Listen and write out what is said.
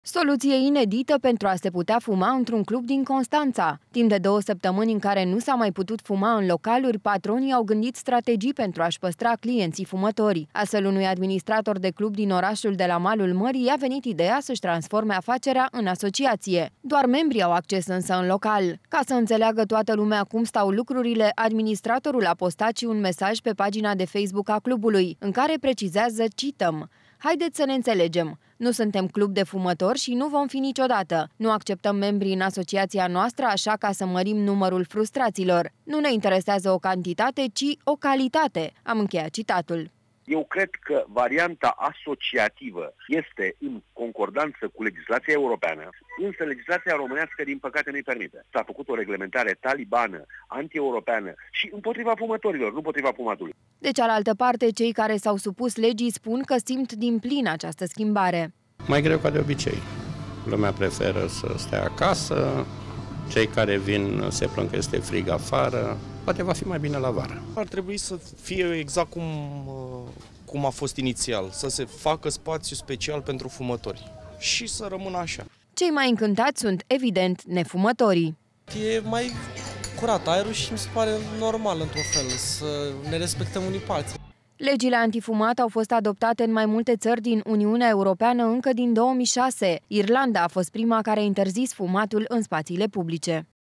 Soluție inedită pentru a se putea fuma într-un club din Constanța. Timp de 2 săptămâni în care nu s-a mai putut fuma în localuri, patronii au gândit strategii pentru a-și păstra clienții fumători. Astfel, unui administrator de club din orașul de la malul mării i-a venit ideea să-și transforme afacerea în asociație. Doar membrii au acces însă în local. Ca să înțeleagă toată lumea cum stau lucrurile, administratorul a postat și un mesaj pe pagina de Facebook a clubului, în care precizează, cităm: "Haideți să ne înțelegem. Nu suntem club de fumători și nu vom fi niciodată. Nu acceptăm membrii în asociația noastră așa ca să mărim numărul frustraților. Nu ne interesează o cantitate, ci o calitate." Am încheiat citatul. Eu cred că varianta asociativă este în concordanță cu legislația europeană, însă legislația românească, din păcate, nu-i permite. S-a făcut o reglementare talibană, anti-europeană și împotriva fumătorilor, nu împotriva fumatului. De cealaltă parte, cei care s-au supus legii spun că simt din plin această schimbare. Mai greu ca de obicei. Lumea preferă să stea acasă, cei care vin se plâng că este frig afară, poate va fi mai bine la vară. Ar trebui să fie exact cum a fost inițial, să se facă spațiu special pentru fumători și să rămână așa. Cei mai încântați sunt, evident, nefumătorii. E mai curat aerul și mi se pare normal, într-un fel, să ne respectăm unii pe alții. Legile antifumat au fost adoptate în mai multe țări din Uniunea Europeană încă din 2006. Irlanda a fost prima care a interzis fumatul în spațiile publice.